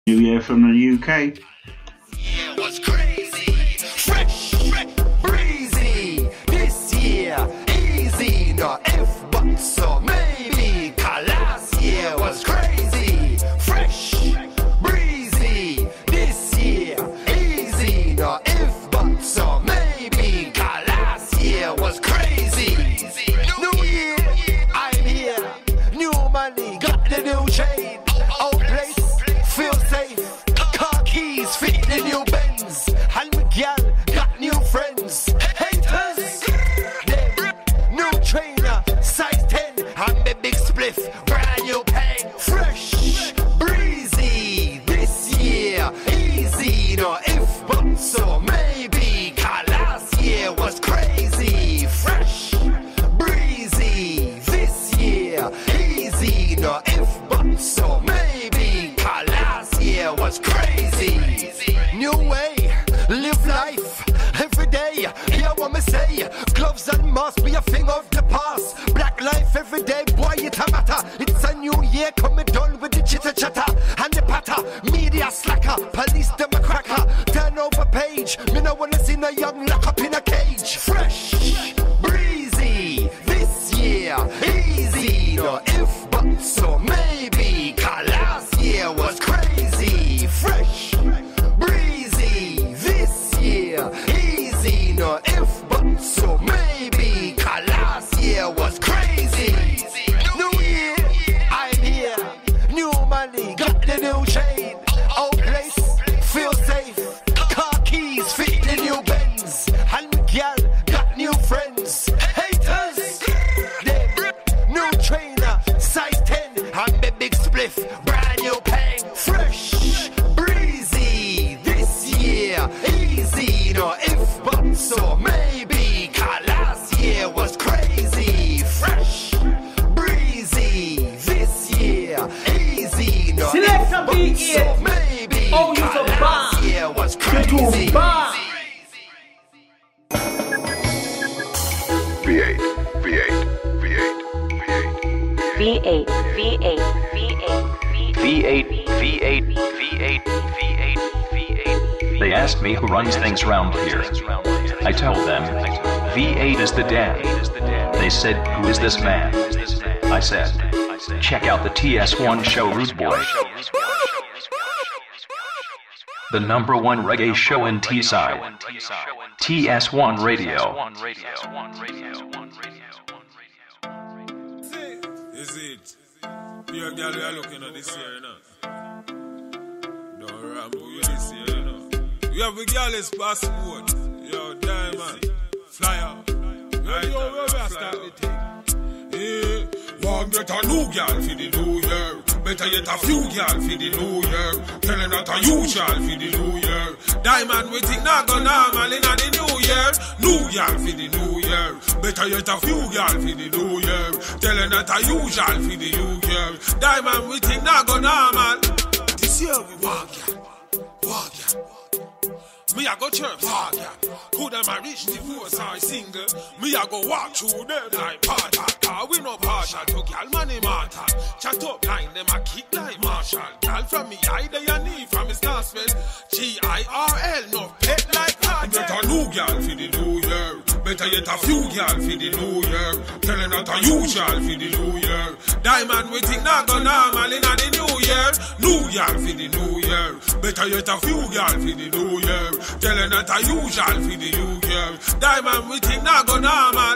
New Year from the UK. Yeah, what's crazy? Fresh, breezy. This year, easy. Not if, but so maybe. 'Cause last year was crazy. Fresh, breezy. This year, easy. Not if, but so maybe. 'Cause last year was crazy. New year, I'm here. New money, got the new chain. Old place. Feel safe, car keys fit the new Benz. And my gal got new friends. Haters, them, new trainer, size 10. And the big spliff, brand new pen. Fresh, breezy, this year, easy. No if, but so maybe. 'Cause last year was crazy. Fresh, breezy, this year, easy. No if, but so maybe. 'Cause last year was crazy. New way, live life every day. Hear what me say. Gloves and masks be a thing of the past. Black life every day, boy, it a matter. It's a new year, coming done with the chitter chatter and the patter. Media slacker, police them a cracker. Turn over page, me no wanna see no young lock up in a cage. Fresh, breezy, this year, easy. No if, but so maybe. 'Cause last year was crazy. Fresh, breezy, this year, easy. No if, but so maybe. 'Cause last year was crazy. New year, I'm here. New money, got the new chain. Old place, feel safe. Car keys fit the new Benz. And my gal got new friends. Haters, them, new trainer, size 10. And the big spliff, brand new pen. Fresh, breezy, this year, easy. No if, but so maybe. 'Cause last year was crazy. Fresh, breezy, this year, easy. No Select if, some but V8s. so maybe. Oh, you 'Cause so last bad. year was You crazy. too bad. V8, V8, V8, V8, V8, V8, V8, V8, V8, V8, V8, V8. They ask me who runs things round here. I tell them, V8 is the dad. They said, who is this man? I said, check out the TS1 show, Rude Boy. The #1 reggae show in Teesside. TS1 Radio. Is it? Your girl, you are looking at this year, you know. Don't ramble you this year, you know. You have a girl's passport. Yo, diamond. Fly out. Right, yo, where we start the thing? Yeah. Want get a new girl for the new year. Better get a few girl for the new year. Tell them that a usual for the new year. Diamond, we think not go normal in the new year. New girl for the new year. Better get a few girl for the new year. Tell them that a usual for the new year. Diamond, we think not go normal. This year we want girl. Want girl. Me a go church, could am I reach divorce or single? Me a go walk through them like part. We no partial to gal money matter. Chat up line, them a kick like Marshall. Gal from me eye, they a knee from his gospel. GIRL, no pet like that. Get a new gal for the new year. Better get a few gal for the new year. Tell them that a usual for the new year. Diamond, we think not go normal in the new year. New gal for the new year. Better get a few gal for the new year. Tell them that a usual for the new year. Diamond, we think not go normal.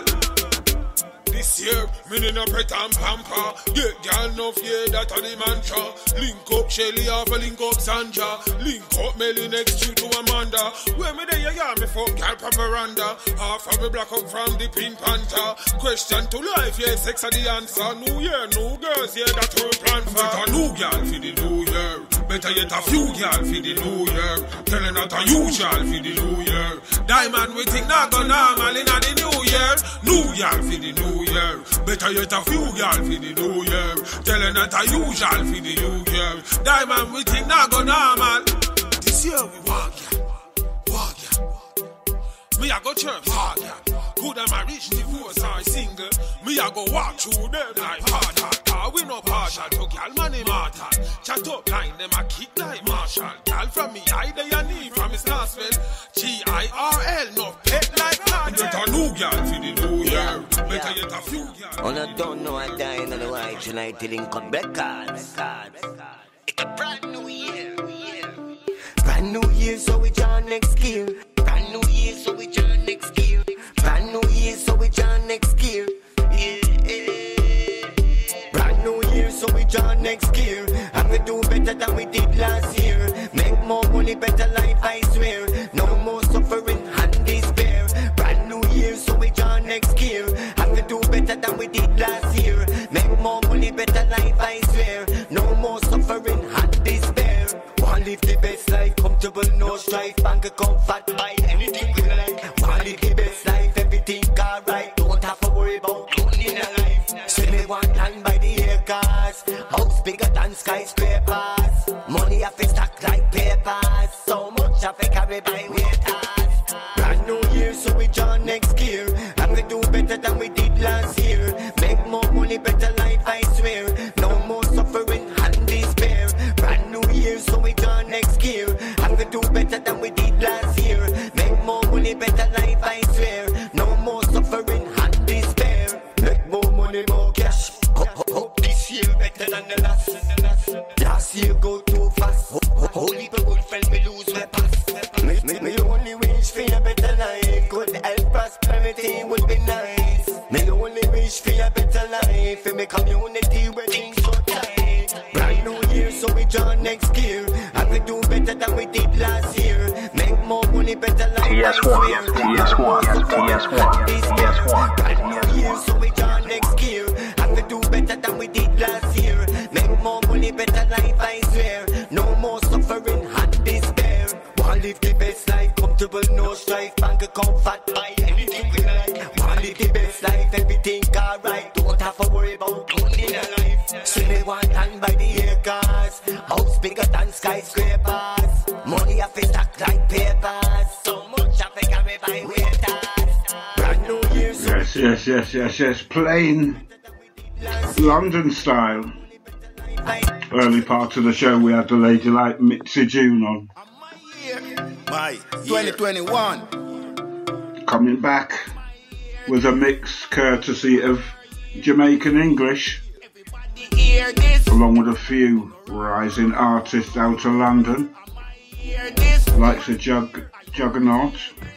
This year, me no pet and pamper. Get girl no fear, that a the mantra. Link up Shelly, half a link up Sandra. Link up Melly next to Amanda. Where me there, yeah, me fuck girl from Miranda. Half of me black up from the Pink Panther. Question to life, yeah, sex are the answer. New year, new girls, yeah, that's what we plan for. Get a new girl for the new year. Better get a few girl for the new year. Tell them that a usual for the new year. Diamond, we think not go normal in the new year. New girl for the new year. Better get a few girl for the new year. Tell them that a usual for the new year. Diamond, we think not go normal. This year we want girl. Want girl. Me a go church. Who them a reach divorce or single? Me a go walk through them like hard. We no partial to gal money mortal. Chat up line, them a kick like Marshall. Gal from me eye, they a knee from his last spell. G-I-R-L, no pet like that. Get a new gal for the new year. Better get a few gal. And I don't know I die in the white United Income Records. It's a brand new year. Brand new year, so we join next year. Brand new year, so we join next year. Brand new year, so we join next year. Brand new year, so we join next year. And we do better than we did last year. Make more money, better life, I swear. No more suffering and despair. Brand new year, so we join next year. And we do better than we did last year. Make more money, better life, I swear. No more suffering and despair. Want live the best life, comfortable, no strife. Bank account fat, buy anything we like. Want live the best life, everything alright. Don't have to worry about money in a life. See me one land by the acres. House bigger than skyscrapers. Money have to stack like papers. So much have to carry by waiters. Brand new year, so we join next year. And we do better than we did last year. Make more money, better life, I swear. No more suffering and despair. Brand new year, so we join next year. And we do better than we did last year. Make more money, better life, I swear. No more suffering and despair. Make more money, more cash. Hope this year better than the last. Last year go too fast. Holy people friend me lose my past. Me only wish for a better life. Good health, prosperity would be nice. Me only wish for a better life. In my community where things so tight. Brand new year, so we join next year. And we do better than we did last year. Make more money, better life. TS1, TS1. Brand new year, so we join next year. And we do better than we did last year. Make more money, better life, I swear. No more suffering and despair. Want live the best life, comfortable, no strife. Bank account fat, buy anything we like. Want live the best life, everything alright. Don't have to worry about money in a life. See me one hand by the acres. House bigger than skyscrapers. Money have to stack like papers. So much have to carry by waiters. Brand new year, so Yes. Plain London style. Early part of the show, we had the lady like Mitsy June on. My 2021. Coming back with a mix courtesy of Jamaican English, along with a few rising artists out of London, likes of Juggernaut.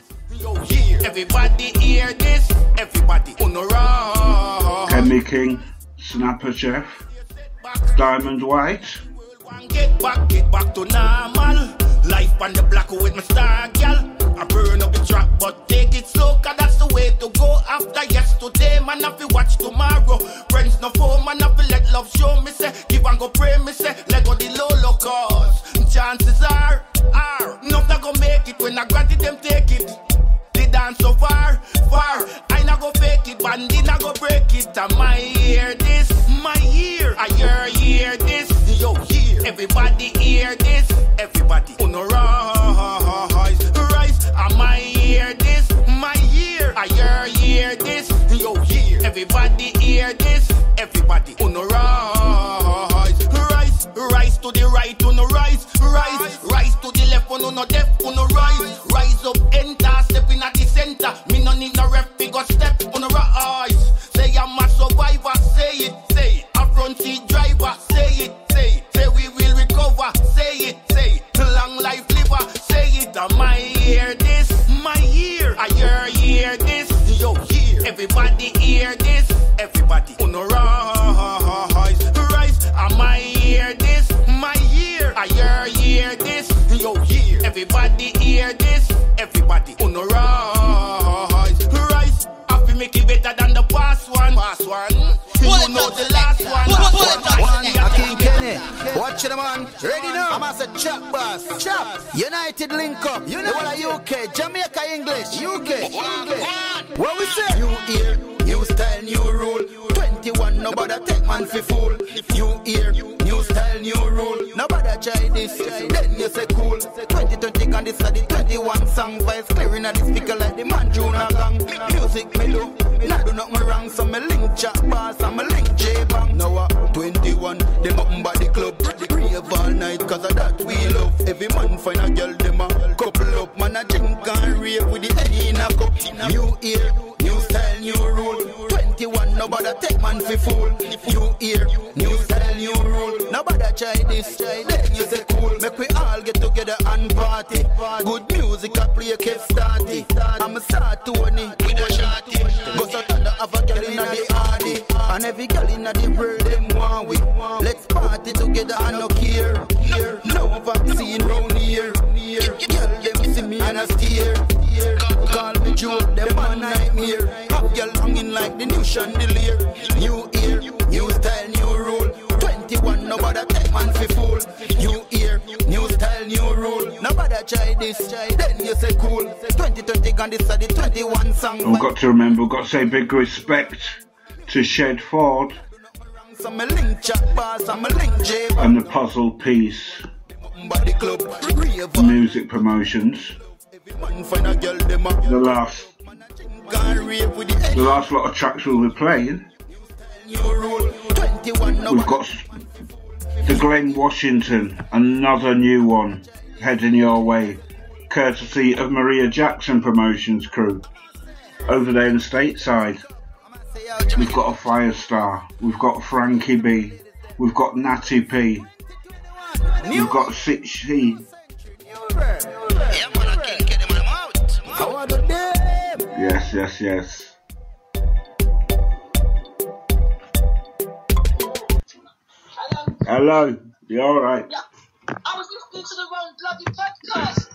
Everybody hear this. Everybody on the road. Kenny King, Snapper Chef, Diamond White. Get back to normal. Life on the block with my star, girl. I burn up the track, but take it slow, cause that's the way to go. After yesterday, man, I feel watch tomorrow. Friends no foe, man, I feel let love show me, say. Give and go pray, me, say. Let go the low cause chances are, enough that go make it. When I grant it, them take it. They dance so far. I not go fake it, bandit not go break it. And my hear this, my ear. I hear this, yo, hear. Everybody hear this, everybody on the rise. And my hear this, my ear. I hear this, yo, hear. Everybody hear this, everybody on the rise. Rise to the right, on the rise. Rise to the left, on the left, on the rise. Rise up, enter, step in at the center. Me no need no ref, big step on the rise. Say I'm a survivor, say it. A front seat driver, say it. Say we will recover, say it. Long life liver, say it. And my hear this, my ear. I hear this, yo, hear. Everybody hear this, everybody on the rise. And my hear this, my ear. I hear this, yo, hear. Everybody hear this, everybody on the rise. I feel make it better than the past one. You know the last one. King Kenny, watch it, man. Ready now? I'm as a chop boss. Chop. United link up. You know what UK, Jamaica English, UK. What we say? New year, new style, new rule. 21, nobody take man for fool. New year, new style, new rule. Nobody try this, then you say cool. 20 2020 gun, this are the 21 song. Voice clearing at the speaker like the man Juna gang. Music me do, not do nothing wrong. So me link chat bars and me link J-Bang. Now 21, them nothing but the club. Rave all night, cause of that we love. Every man find a girl, them a couple up. Man a drink and rave with the head in a cup. New year, new style, new rule. 21, nobody take man for fool. New year, new style, new rule. Nobody try this, then you say cool. Make we all get together and party. Good music I play keep starty. I'm a start Tony with a shorty. Go so thunder have a girl inna the hardy. And every girl inna the world them want we. Let's party together and no care. No vaccine round here. Girl them see me and a steer. Call me joke, them a nightmare. Have girl hanging like the new chandelier. New year, new style, new rule. 21, nobody take man for fool. New year, new style, new rule. Nobody try this, then you say cool. 2020 gun, this are the 21 song. We've got to remember, we've got to say big respect to Shed Ford and the Puzzle Piece Music Promotions. The last lot of tracks we'll be playing, we've got the Glen Washington, another new one heading your way, courtesy of Maria Jackson Promotions crew over there in the stateside. We've got a Firestar, we've got Frankie B, we've got Natty P, we've got 6C. Yes. Hello, you alright? Yeah. I was listening to the wrong bloody podcast.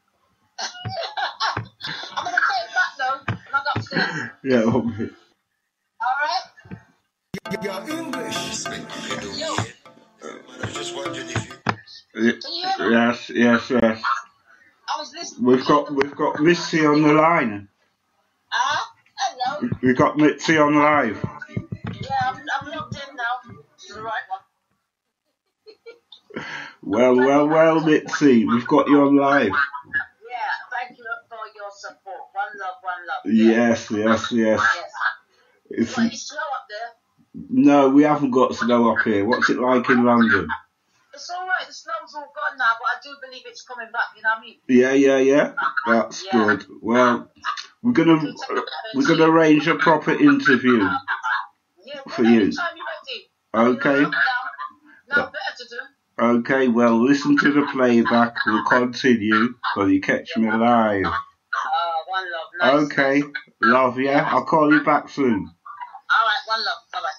I'm going to take it back though, when I got upstairs. Yeah, okay. Alright? You're English. Yo. I was just wondering if you... Can you hear me? Yes. I was listening. We've got Mitsy on the line. Hello. We've got Mitsy on live. Yeah, I'm logged in now. You're the right one. Well, Mitsy, we've got you on live. Yeah, thank you for your support. One love. Yes. It's like you slow up there. No, we haven't got snow up here. What's it like in London? It's alright, the snow's all gone now, but I do believe it's coming back, you know what I mean? Yeah. That's good. Well, we're gonna arrange a proper interview for you. Anytime you're ready. Okay. Now better to do. Okay, well, listen to the playback. We'll continue till you catch me live. One love. Nice. Okay, love, yeah. I'll call you back soon. Alright, one love. Bye-bye.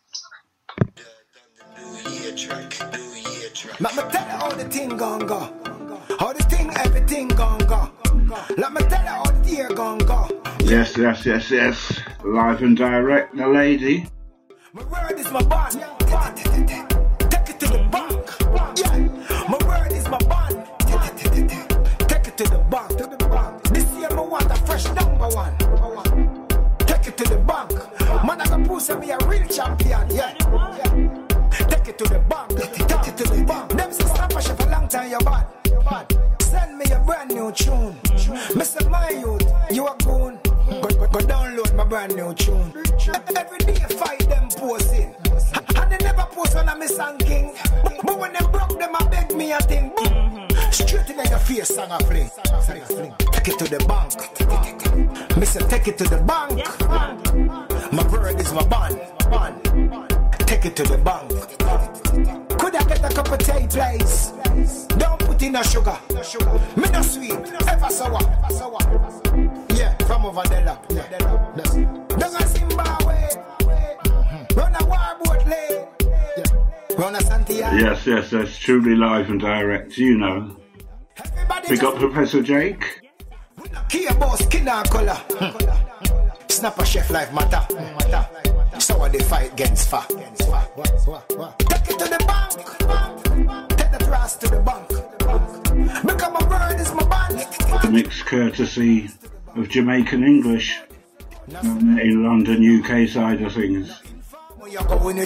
Let me tell you how the thing gon' go. How the thing, everything gon' go. Let me tell you how the year gon' go. Yes. Live and direct, the lady. My word is my bond. Take it to the bank. Yeah. My word is my bond. Take it to the bank. This year I want a fresh number one. Take it to the bank. Man, I can prove me a real champion. Yeah. Take it to the bank. Take it to the bank. Them say stop a chef a long time, you're bad. Send me a brand new tune. Mr. My youth, you are goon. Go download my brand new tune. Every day fight them posting. And they never post when I'm a song king. But when they broke them, I beg me a thing. Straight in your face, song I fling. Take it to the bank. Mister, take it to the bank. My word is my bond. Take it to the bank. Could I get a cup of tea, please? Don't put in no sugar. Me no sweet, ever sour. Yeah, from over the lap. Don't go Zimbabwe. Run a warboat lane. Run a Santiago. Yes, that's truly live and direct, you know. We got Professor Jake. Kia boss, skin and color. Snap a chef life matter. So what they fight against far. Take it to the bank. Take the trust to the bank. Because my word is my band. The mixed courtesy of Jamaican English in London, UK side of things.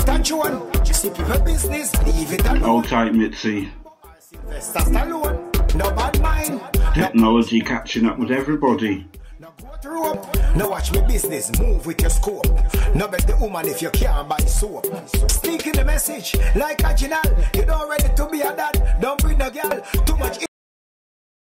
Hold tight, Mitsy. No bad mind. Technology catching up with everybody. Now watch me business, move with your scope. No beg the woman if you can't buy soap. Speaking the message like a general. You don't ready to be a dad, don't bring a girl. Too much